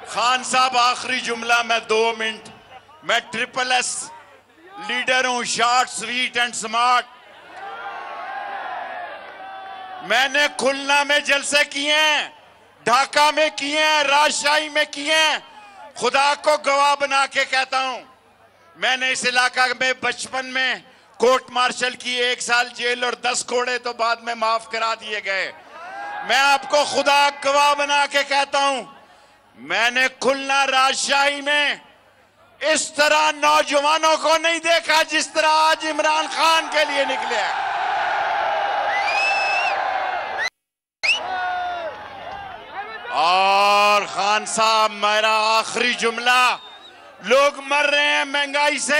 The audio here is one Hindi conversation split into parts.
खान साहब, आखिरी जुमला मैं 2 मिनट। मैं ट्रिपल एस लीडर हूं, शॉर्ट स्वीट एंड स्मार्ट। मैंने खुलना में जलसे किए हैं, ढाका में किए हैं, राजशाही में किए हैं। खुदा को गवाह बना के कहता हूं, मैंने इस इलाका में बचपन में कोर्ट मार्शल की, 1 साल जेल और 10 कोड़े तो बाद में माफ करा दिए गए। मैं आपको खुदा गवाह बना के कहता हूं, मैंने खुलना राजशाही में इस तरह नौजवानों को नहीं देखा जिस तरह आज इमरान खान के लिए निकले हैं। और खान साहब, मेरा आखिरी जुमला, लोग मर रहे हैं महंगाई से,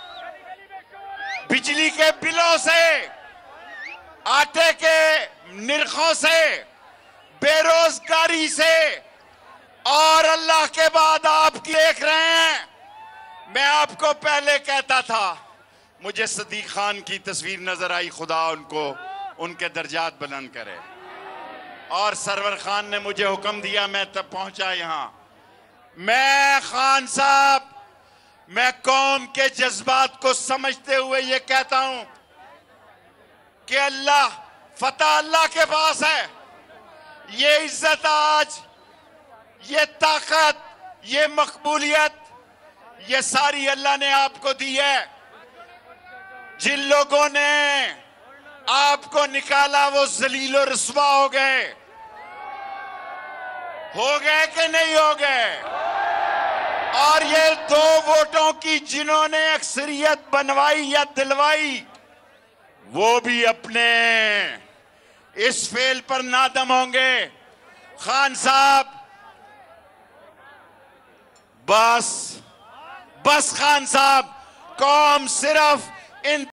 बिजली के बिलों से, आटे के निरखों से, बेरोजगारी से, और अल्लाह के बाद आप देख रहे हैं। मैं आपको पहले कहता था, मुझे सदीक खान की तस्वीर नजर आई, खुदा उनको उनके दर्जात बुलंद करे। और सरवर खान ने मुझे हुक्म दिया, मैं तब पहुंचा यहां। मैं खान साहब, मैं कौम के जज्बात को समझते हुए ये कहता हूं कि अल्लाह, फतह अल्लाह के पास है। ये इज्जत आज, ये ताकत, ये मकबूलियत, ये सारी अल्लाह ने आपको दी है। जिन लोगों ने आपको निकाला वो जलील और रुस्वा हो गए कि नहीं हो गए? और ये 2 वोटों की जिन्होंने अक्सरियत बनवाई या दिलवाई, वो भी अपने इस फेल पर नादम होंगे। खान साहब, बस खान साहब, कौम सिर्फ इन